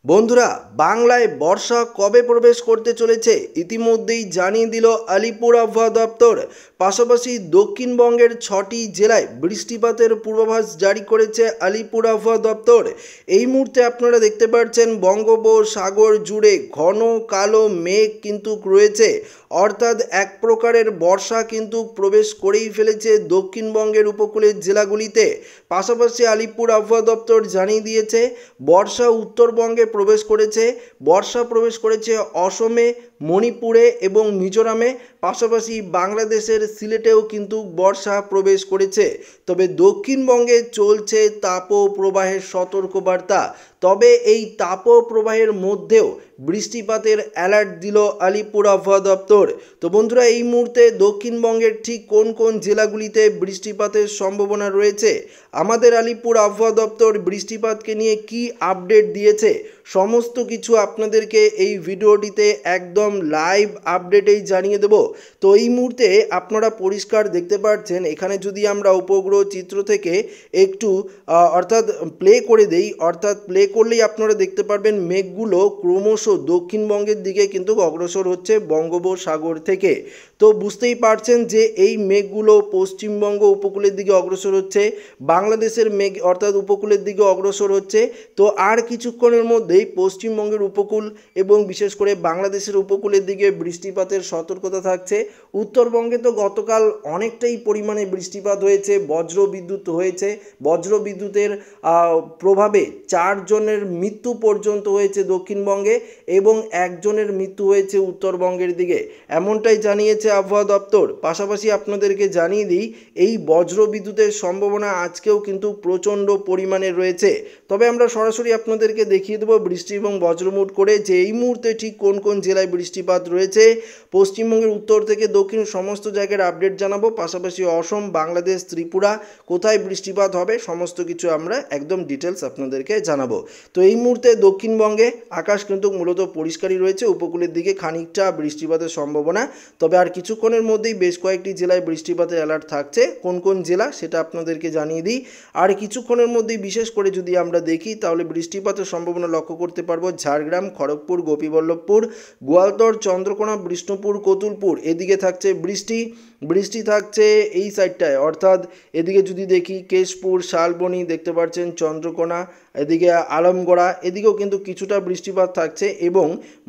বন্ধুরা, বাংলায় বর্ষা কবে প্রবেশ করতে চলেছে ইতিমধ্যেই জানিয়ে দিল আলিপুর আবহাওয়া দপ্তর। পাশাপাশি দক্ষিণবঙ্গের 6টি জেলায় বৃষ্টিপাতের পূর্বাভাস জারি করেছে আলিপুর আবহাওয়া দপ্তর। এই মুহূর্তে আপনারা দেখতে পাচ্ছেন বঙ্গোপসাগর জুড়ে ঘন কালো মেঘ কিন্তু রয়েছে, অর্থাৎ এক প্রকারের বর্ষা কিন্তু প্রবেশ করেই ফেলেছে দক্ষিণবঙ্গের উপকূলের জেলাগুলিতে। পাশাপাশি আলিপুর আবহাওয়া দপ্তর জানিয়ে দিয়েছে বর্ষা উত্তরবঙ্গে প্রবেশ করেছে, বর্ষা প্রবেশ করেছে অসমে, মণিপুরে এবং মিজোরামে। পাশাপাশি বাংলাদেশের সিলেটেও কিন্তু বর্ষা প্রবেশ করেছে। তবে দক্ষিণবঙ্গে চলছে তাপপ্রবাহের সতর্কবার্তা। তবে এই তাপপ্রবাহের মধ্যেও বৃষ্টিপাতের অ্যালার্ট দিল আলিপুর আবহাওয়া দপ্তর। তো বন্ধুরা, এই মুহূর্তে দক্ষিণবঙ্গের ঠিক কোন কোন জেলাগুলিতে বৃষ্টিপাতের সম্ভাবনা রয়েছে, আমাদের আলিপুর আবহাওয়া দপ্তর বৃষ্টিপাতকে নিয়ে কি আপডেট দিয়েছে, সমস্ত কিছু আপনাদেরকে এই ভিডিওটিতে একদম লাইভ আপডেটেই জানিয়ে দেব। তো এই মুহূর্তে আপনারা পরিষ্কার দেখতে পাচ্ছেন, এখানে যদি আমরা উপগ্রহ চিত্র থেকে একটু অর্থাৎ প্লে করে দেই, অর্থাৎ প্লে করলেই আপনারা দেখতে পারবেন মেঘগুলো ক্রমশ দক্ষিণবঙ্গের দিকে কিন্তু অগ্রসর হচ্ছে বঙ্গোপসাগর থেকে। তো বুঝতেই পারছেন যে এই মেঘগুলো পশ্চিমবঙ্গ উপকূলের দিকে অগ্রসর হচ্ছে, বাংলাদেশের মেঘ অর্থাৎ উপকূলের দিকে অগ্রসর হচ্ছে। তো আর কিছুক্ষণের মধ্যেই পশ্চিমবঙ্গের উপকূল এবং বিশেষ করে বাংলাদেশের উপকূলের দিকে বৃষ্টিপাতের সতর্কতা থাকছে। উত্তরবঙ্গে তো গতকাল অনেকটাই পরিমাণে বৃষ্টিপাত হয়েছে, বজ্র বিদ্যুৎ হয়েছে, বজ্র বিদ্যুতের প্রভাবে 4 জনের মৃত্যু পর্যন্ত হয়েছে দক্ষিণবঙ্গে এবং 1 জনের মৃত্যু হয়েছে উত্তরবঙ্গের দিকে, এমনটাই জানিয়েছে আবহাওয়া দপ্তর। পাশাপাশি আপনাদেরকে জানিয়ে দিই, এই বজ্র বিদ্যুতের সম্ভাবনা আজকেও কিন্তু প্রচণ্ড পরিমাণে রয়েছে। তবে আমরা সরাসরি আপনাদেরকে দেখিয়ে দেবো বৃষ্টি এবং বজ্রমুট করে যে এই মুহূর্তে ঠিক কোন কোন জেলায় বৃষ্টিপাত রয়েছে। পশ্চিমবঙ্গের উত্তর থেকে দক্ষিণ সমস্ত জায়গার আপডেট জানাবো। পাশাপাশি অসম, বাংলাদেশ, ত্রিপুরা কোথায় বৃষ্টিপাত হবে সমস্ত কিছু আমরা একদম ডিটেলস আপনাদেরকে জানাবো। তো এই মুহূর্তে দক্ষিণবঙ্গে আকাশ কিন্তু মূলত পরিষ্কারই রয়েছে, উপকূলের দিকে খানিকটা বৃষ্টিপাতের সম্ভাবনা। তবে আর কিছুক্ষণের মধ্যেই বেশ কয়েকটি জেলায় বৃষ্টিপাতের অ্যালার্ট থাকছে। কোন কোন জেলা সেটা আপনাদেরকে জানিয়ে দিই। আর কিছুক্ষণের মধ্যেই বিশেষ করে যদি আমরা দেখি তাহলে বৃষ্টিপাতের সম্ভাবনা লক্ষ্য করতে পারবো ঝাড়গ্রাম, খড়গপুর, গোপীবল্লভপুর, গোয়ালতর, চন্দ্রকোনা, বিষ্ণুপুর, কতুলপুর এদিকে থাকছে বৃষ্টি থাকছে এই সাইডটায়, অর্থাৎ এদিকে যদি দেখি কেশপুর, শালবনী দেখতে পাচ্ছেন, চন্দ্রকোনা, এদিকে আলমগড়া এদিকেও কিন্তু কিছুটা বৃষ্টিপাত থাকছে এবং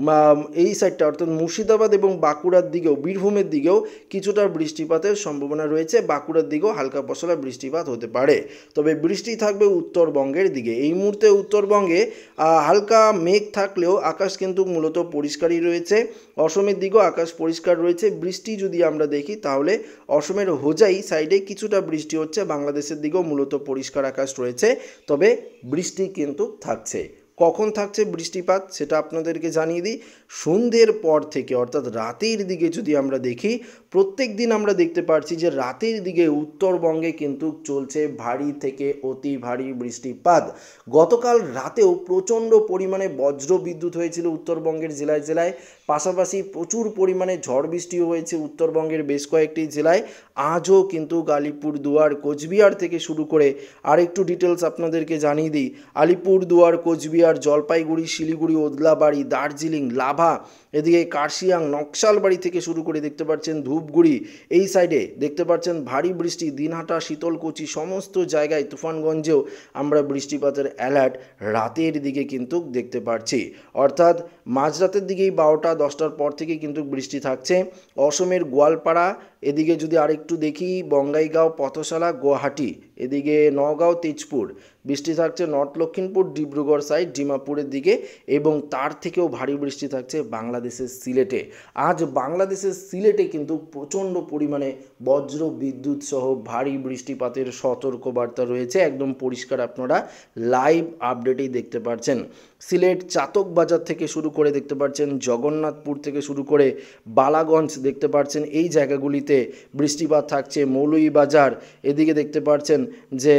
এই সাইডটা অর্থাৎ মুর্শিদাবাদ এবং বাঁকুড়ার দিকেও, বীরভূমের দিকেও কিছুটা বৃষ্টিপাতের সম্ভাবনা রয়েছে, বাঁকুড়ার দিকেও হালকা পশলা বৃষ্টিপাত হতে পারে। তবে বৃষ্টি থাকবে উত্তরবঙ্গের দিকে। এই মুহূর্তে উত্তরবঙ্গে হালকা মেঘ থাকলেও আকাশ কিন্তু মূলত পরিষ্কারই রয়েছে, অসমের দিকেও আকাশ পরিষ্কার রয়েছে। বৃষ্টি যদি আমরা দেখি তাহলে অসমের হোজাই সাইডে কিছুটা বৃষ্টি হচ্ছে, বাংলাদেশের দিকেও মূলত পরিষ্কার আকাশ রয়েছে। তবে বৃষ্টি কিন্তু থাকছে। কখন থাকছে বৃষ্টিপাত সেটা আপনাদেরকে জানিয়ে দিই। সন্ধ্যের পর থেকে অর্থাৎ রাতের দিকে যদি আমরা দেখি, প্রত্যেক দিন আমরা দেখতে পাচ্ছি যে রাতের দিকে উত্তরবঙ্গে কিন্তু চলছে ভারী থেকে অতি ভারী বৃষ্টিপাত। গতকাল রাতেও প্রচণ্ড পরিমাণে বজ্র বিদ্যুৎ হয়েছিল উত্তরবঙ্গের জেলায় জেলায়, পাশাপাশি প্রচুর পরিমাণে ঝড় বৃষ্টিও হয়েছে উত্তরবঙ্গের বেশ কয়েকটি জেলায়। আজও কিন্তু আলিপুরদুয়ার, কোচবিহার থেকে শুরু করে আর একটু ডিটেলস আপনাদেরকে জানিয়ে দিই, আলিপুরদুয়ার, কোচবিহার, জলপাইগুড়ি, শিলিগুড়ি, ওদলাবাড়ি, দার্জিলিং, লাভা, এদিকে কার্শিয়াং, নকশালবাড়ি থেকে শুরু করে দেখতে পাচ্ছেন ধূপগুড়ি এই সাইডে দেখতে পাচ্ছেন ভারী বৃষ্টি, দিনহাটা, শীতলকুচি সমস্ত জায়গায়, তুফানগঞ্জেও আমরা বৃষ্টিপাতের অ্যালার্ট রাতের দিকে কিন্তু দেখতে পাচ্ছি। অর্থাৎ মাঝরাতের দিকেই 12টা 10টার পর থেকে কিন্তু বৃষ্টি থাকছে। অসমের গোয়ালপাড়া এদিকে যদি আরেকটু দেখি, বঙ্গাইগাঁও, পথশালা, গুয়াহাটি, এদিকে নওগাঁও, তেজপুর বৃষ্টি থাকছে, নর্থ লক্ষিমপুর, ডিব্রুগড় সাইড, ডিমাপুরের দিকে এবং তার থেকেও ভারী বৃষ্টি থাকছে বাংলাদেশের সিলেটে। আজ বাংলাদেশের সিলেটে কিন্তু প্রচণ্ড পরিমাণে বজ্র বিদ্যুৎ সহ ভারী বৃষ্টিপাতের সতর্কবার্তা রয়েছে, একদম পরিষ্কার আপনারা লাইভ আপডেটেই দেখতে পাচ্ছেন। সিলেট চাতক বাজার থেকে শুরু করে দেখতে পাচ্ছেন জগন্নাথপুর থেকে শুরু করে বালাগঞ্জ দেখতে পাচ্ছেন এই জায়গাগুলিতে বৃষ্টিপাত থাকছে। মৌলভীবাজার এদিকে দেখতে পাচ্ছেন যে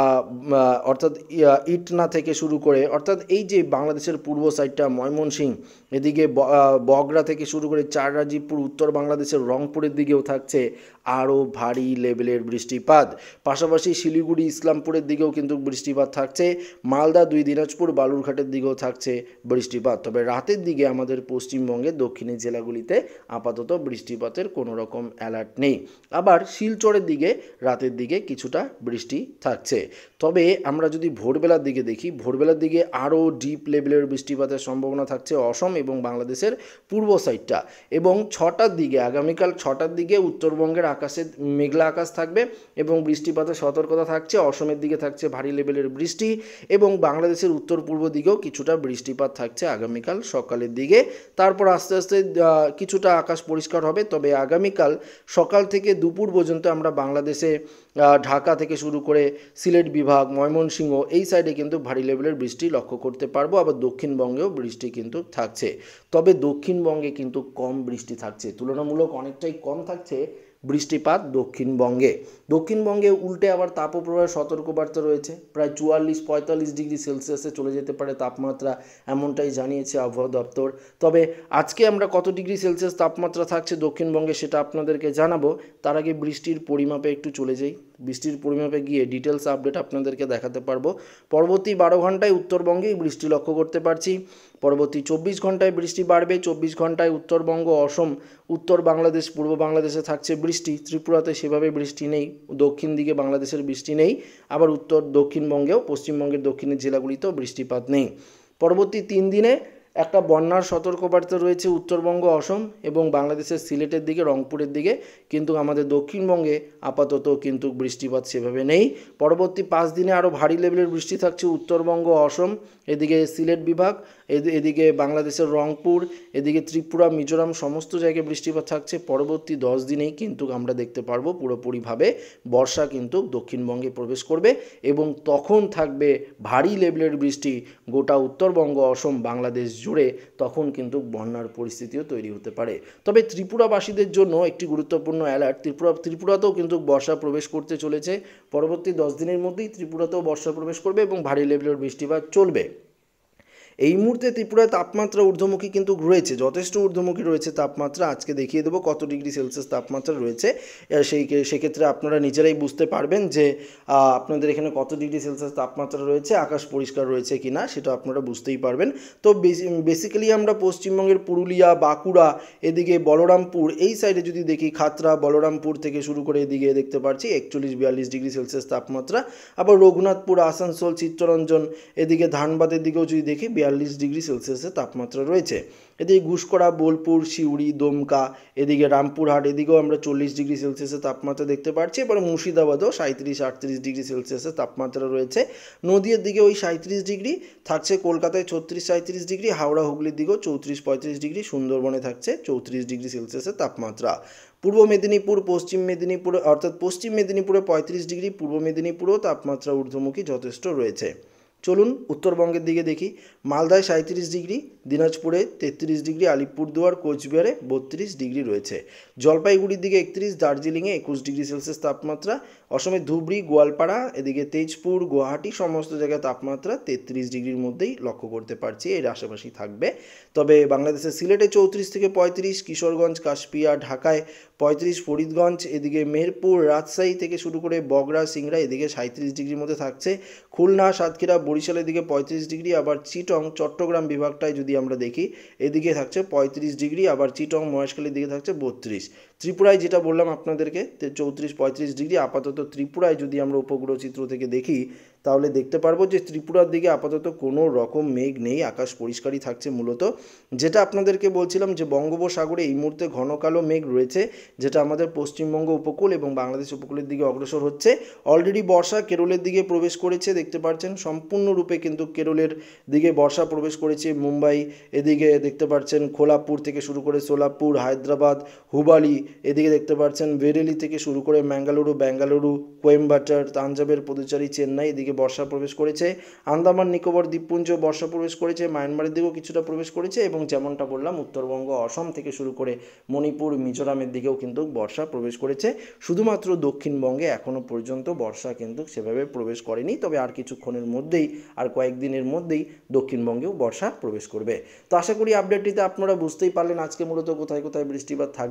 অর্থাৎ ইটনা থেকে শুরু করে অর্থাৎ এই যে বাংলাদেশের পূর্ব সাইডটা ময়মনসিংহ, এদিকে বগরা থেকে শুরু করে চার রাজীবপুর, উত্তর বাংলাদেশের রংপুরের দিকেও থাকছে। আরও ভারী লেভেলের বৃষ্টিপাত। পাশাপাশি শিলিগুড়ি ইসলামপুরের দিকেও কিন্তু বৃষ্টিপাত থাকছে, মালদা 2 দিনাজপুর বালুরঘাটের দিকেও থাকছে বৃষ্টিপাত। তবে রাতের দিকে আমাদের পশ্চিমবঙ্গের দক্ষিণের জেলাগুলিতে আপাতত বৃষ্টিপাতের কোনো রকম অ্যালার্ট নেই। আবার শিলচরের দিকে রাতের দিকে কিছুটা বৃষ্টি থাকছে। তবে আমরা যদি ভোরবেলার দিকে দেখি, ভোরবেলার দিকে আরও ডিপ লেভেলের বৃষ্টিপাতের সম্ভাবনা থাকছে অসম এবং বাংলাদেশের পূর্ব সাইডটা। এবং 6টার দিকে, আগামীকাল 6টার দিকে উত্তরবঙ্গের আকাশে মেঘলা আকাশ থাকবে এবং বৃষ্টিপাতের সতর্কতা থাকছে। অসমের দিকে থাকছে ভারী লেভেলের বৃষ্টি এবং বাংলাদেশের উত্তর পূর্ব দিকেও কিছুটা বৃষ্টিপাত থাকছে আগামীকাল সকালের দিকে। তারপর আস্তে আস্তে কিছুটা আকাশ পরিষ্কার হবে। তবে আগামীকাল সকাল থেকে দুপুর পর্যন্ত আমরা বাংলাদেশে ঢাকা থেকে শুরু করে সিলেট বিভাগ, ময়মনসিংহ এই সাইডে কিন্তু ভারী লেভেলের বৃষ্টি লক্ষ্য করতে পারবো। আবার দক্ষিণবঙ্গেও বৃষ্টি কিন্তু থাকছে। তবে দক্ষিণবঙ্গে কিন্তু কম বৃষ্টি থাকছে, তুলনামূলক অনেকটাই কম থাকছে বৃষ্টিপাত দক্ষিণবঙ্গে। দক্ষিণবঙ্গে উল্টে আবার তাপপ্রবাহের সতর্কবার্তা রয়েছে, প্রায় 44-45 ডিগ্রি সেলসিয়াসে চলে যেতে পারে তাপমাত্রা, এমনটাই জানিয়েছে আবহাওয়া দপ্তর। তবে আজকে আমরা কত ডিগ্রি সেলসিয়াস তাপমাত্রা থাকছে দক্ষিণবঙ্গে সেটা আপনাদেরকে জানাবো। তার আগে বৃষ্টির পরিমাপে একটু চলে যাই। বৃষ্টির পরিমাপে গিয়ে ডিটেলস আপডেট আপনাদেরকে দেখাতে পারবো। পরবর্তী 12 ঘন্টায় উত্তরবঙ্গেই বৃষ্টি লক্ষ্য করতে পারছি। পরবর্তী 24 ঘন্টায় বৃষ্টি বাড়বে। 24 ঘন্টায় উত্তরবঙ্গ, অসম, উত্তর বাংলাদেশ, পূর্ব বাংলাদেশে থাকছে বৃষ্টি। ত্রিপুরাতে সেভাবে বৃষ্টি নেই, দক্ষিণ দিকে বাংলাদেশের বৃষ্টি নেই। আবার উত্তর দক্ষিণবঙ্গেও, পশ্চিমবঙ্গের দক্ষিণের জেলাগুলিতেও বৃষ্টিপাত নেই। পরবর্তী 3 দিনে একটা বন্যার সতর্কবার্তা রয়েছে উত্তরবঙ্গ, অসম এবং বাংলাদেশের সিলেটের দিকে, রংপুরের দিকে। কিন্তু আমাদের দক্ষিণবঙ্গে আপাতত কিন্তু বৃষ্টিপাত সেভাবে নেই। পরবর্তী 5 দিনে আরও ভারী লেভেলের বৃষ্টি থাকছে উত্তরবঙ্গ, অসম, এদিকে সিলেট বিভাগ, এদিকে বাংলাদেশের রংপুর, এদিকে ত্রিপুরা, মিজোরাম সমস্ত জায়গায় বৃষ্টিপাত থাকছে। পরবর্তী 10 দিনেই কিন্তু আমরা দেখতে পারবো পুরোপুরিভাবে বর্ষা কিন্তু দক্ষিণবঙ্গে প্রবেশ করবে এবং তখন থাকবে ভারী লেভেলের বৃষ্টি গোটা উত্তরবঙ্গ, অসম, বাংলাদেশ জুড়ে। তখন কিন্তু বন্যার পরিস্থিতিও তৈরি হতে পারে। তবে ত্রিপুরাবাসীদের জন্য একটি গুরুত্বপূর্ণ অ্যালার্ট, ত্রিপুরাতেও কিন্তু বর্ষা প্রবেশ করতে চলেছে। পরবর্তী 10 দিনের মধ্যেই ত্রিপুরাতেও বর্ষা প্রবেশ করবে এবং ভারী লেভেলের বৃষ্টিপাত চলবে। এই মুহূর্তে ত্রিপুরায় তাপমাত্রা ঊর্ধ্বমুখী কিন্তু রয়েছে, যথেষ্ট ঊর্ধ্বমুখী রয়েছে তাপমাত্রা। আজকে দেখিয়ে দেবো কত ডিগ্রি সেলসিয়াস তাপমাত্রা রয়েছে। সেক্ষেত্রে আপনারা নিজেরাই বুঝতে পারবেন যে আপনাদের এখানে কত ডিগ্রি সেলসিয়াস তাপমাত্রা রয়েছে, আকাশ পরিষ্কার রয়েছে কি না সেটা আপনারা বুঝতেই পারবেন। তো বেসিক্যালি আমরা পশ্চিমবঙ্গের পুরুলিয়া, বাঁকুড়া, এদিকে বলরামপুর এই সাইডে যদি দেখি, খাতড়া, বলরামপুর থেকে শুরু করে এদিকে দেখতে পাচ্ছি 41-42 ডিগ্রি সেলসিয়াস তাপমাত্রা। আবার রঘুনাথপুর, আসানসোল, চিত্তরঞ্জন, এদিকে ধানবাদের দিকেও যদি দেখি 42 ডিগ্রি সেলসিয়াসের তাপমাত্রা রয়েছে। এদিকে ঘুষকরা, বোলপুর, সিউড়ি, দমকা, এদিকে রামপুরহাট এদিকেও আমরা 40 ডিগ্রি সেলসিয়াসের তাপমাত্রা দেখতে পাচ্ছি। এবার মুর্শিদাবাদেও 37-38 ডিগ্রি সেলসিয়াসের তাপমাত্রা রয়েছে। নদীর দিকে ওই 37 ডিগ্রি থাকছে, কলকাতায় 36-37 ডিগ্রি, হাওড়া হুগলির দিকেও 34-35 ডিগ্রি, সুন্দরবনে থাকছে 34 ডিগ্রি সেলসিয়াসের তাপমাত্রা। পূর্ব মেদিনীপুর, পশ্চিম মেদিনীপুর অর্থাৎ পশ্চিম মেদিনীপুরে 35 ডিগ্রি, পূর্ব মেদিনীপুরেও তাপমাত্রা ঊর্ধ্বমুখী যথেষ্ট রয়েছে। চলুন উত্তরবঙ্গের দিকে দেখি। মালদায় 37 ডিগ্রি, দিনাজপুরে 33 ডিগ্রি, আলিপুরদুয়ার, কোচবিহারে 32 ডিগ্রি রয়েছে। জলপাইগুড়ির দিকে 31, দার্জিলিংয়ে 21 ডিগ্রি সেলসিয়াস তাপমাত্রা। অসমের ধুবড়ি, গোয়ালপাড়া, এদিকে তেজপুর, গুয়াহাটি সমস্ত জায়গায় তাপমাত্রা 33 ডিগ্রির মধ্যেই লক্ষ্য করতে পারছি, এর আশেপাশে থাকবে। তবে বাংলাদেশের সিলেটে 34 থেকে 35, কিশোরগঞ্জ, কাশপিয়া, ঢাকায় 35, ফরিদগঞ্জ, এদিকে মেহেরপুর, রাজশাহী থেকে শুরু করে বগরা, সিংড়া এদিকে 37 ডিগ্রির মধ্যে থাকছে। খুলনা, সাতক্ষীরা, বরিশালের দিকে 35 ডিগ্রি। আবার চিটং, চট্টগ্রাম বিভাগটায় যদি আমরা দেখি এদিকে থাকছে 35 ডিগ্রি। আবার চিটং, মহেশখালীর দিকে থাকছে 32। ত্রিপুরায় যেটা বললাম আপনাদেরকে 34-35 ডিগ্রি। আপাতত ত্রিপুরায় যদি আমরা উপগ্রহ চিত্র থেকে দেখি তাহলে দেখতে পারবো যে ত্রিপুরার দিকে আপাতত কোনো রকম মেঘ নেই, আকাশ পরিষ্কারই থাকছে। মূলত যেটা আপনাদেরকে বলছিলাম যে বঙ্গোপসাগরে এই মুহূর্তে ঘন কালো মেঘ রয়েছে, যেটা আমাদের পশ্চিমবঙ্গ উপকূল এবং বাংলাদেশ উপকূলের দিকে অগ্রসর হচ্ছে। অলরেডি বর্ষা কেরলের দিকে প্রবেশ করেছে, দেখতে পাচ্ছেন সম্পূর্ণরূপে কিন্তু কেরলের দিকে বর্ষা প্রবেশ করেছে। মুম্বাই এদিকে দেখতে পাচ্ছেন, খোলাপুর থেকে শুরু করে সোলাপুর, হায়দ্রাবাদ, হুবালি, এদিকে দেখতে পাচ্ছেন বেরেলি থেকে শুরু করে বেঙ্গালুরু, কোয়েম্বাটার, তাঞ্জাবের, পুদুচেরি, চেন্নাই এদিকে বর্ষা প্রবেশ করেছে। আন্দামান নিকোবর দ্বীপপুঞ্জ বর্ষা প্রবেশ করেছে, মায়ানমারের দিকেও কিছুটা প্রবেশ করেছে এবং যেমনটা বললাম উত্তরবঙ্গ, অসম থেকে শুরু করে মণিপুর, মিজোরামের দিকেও কিন্তু বর্ষা প্রবেশ করেছে। শুধুমাত্র দক্ষিণবঙ্গে এখনও পর্যন্ত বর্ষা কিন্তু সেভাবে প্রবেশ করেনি। তবে আর কিছুক্ষণের মধ্যেই, আর কয়েকদিনের মধ্যেই দক্ষিণবঙ্গেও বর্ষা প্রবেশ করবে। তো আশা করি আপডেটটিতে আপনারা বুঝতেই পারলেন আজকে মূলত কোথায় কোথায় বৃষ্টিপাত থাকবে।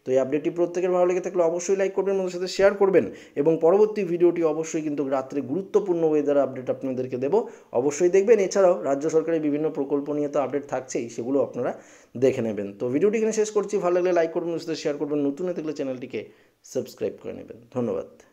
তো এই আপডেটটি প্রত্যেকের ভালো লেগে থাকলে অবশ্যই লাইক করবেন, আমাদের সাথে শেয়ার করবেন এবং পরবর্তী ভিডিওটি অবশ্যই কিন্তু রাত্রে গুরুত্বপূর্ণ ওয়েদার আপডেট আপনাদেরকে দেবো, অবশ্যই দেখবেন। এছাড়াও রাজ্য সরকারের বিভিন্ন প্রকল্প নিয়ে তো আপডেট থাকছেই, সেগুলো আপনারা দেখে নেবেন। তো ভিডিওটি এখানে শেষ করছি, ভালো লাগলে লাইক করবেন, আমাদের সাথে শেয়ার করবেন, নতুন হয়ে থাকলে চ্যানেলটিকে সাবস্ক্রাইব করে নেবেন। ধন্যবাদ।